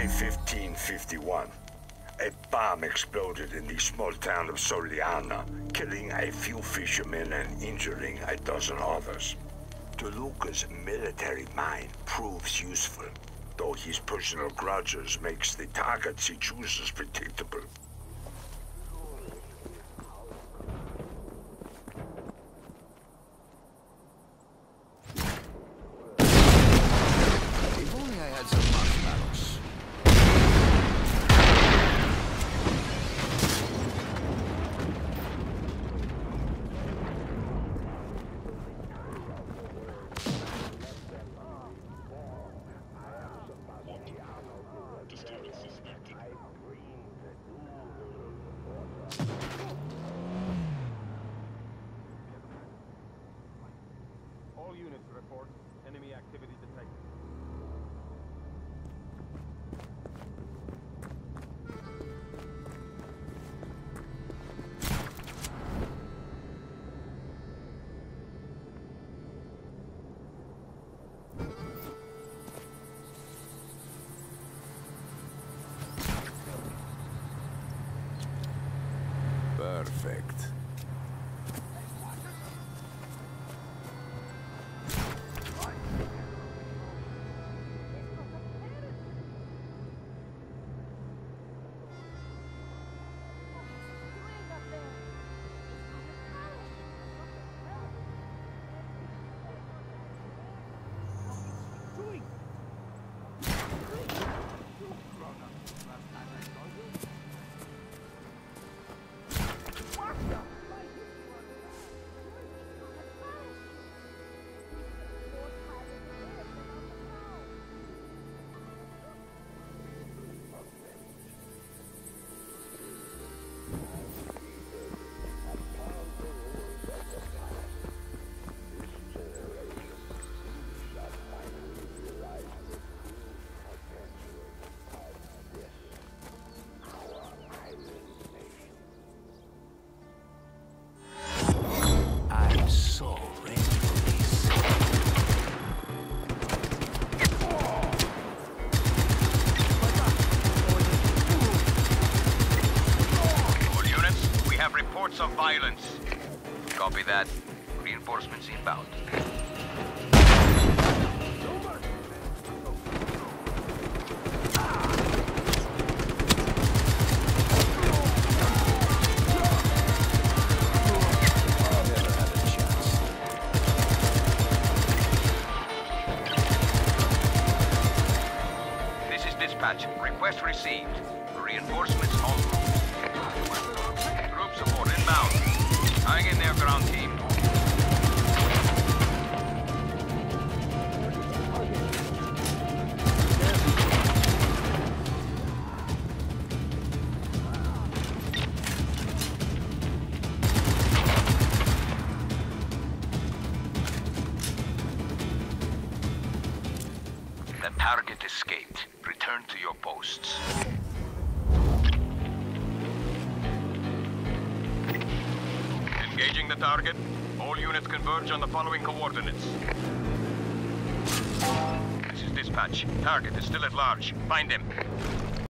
Day 1551. A bomb exploded in the small town of Soliana, killing a few fishermen and injuring a dozen others. DeLuca's military mind proves useful, though his personal grudges makes the targets he chooses predictable. If only I had some marshmallows. All units report enemy activity detected. Perfect. I'm so ready for this. All units, we have reports of violence. Copy that. Reinforcements inbound. Never had a chance. This is dispatch. Request received. Reinforcements en route. Group support inbound. Hang in there, ground team. The target escaped. Return to your posts. Engaging the target. All units converge on the following coordinates. This is dispatch. Target is still at large. Find him.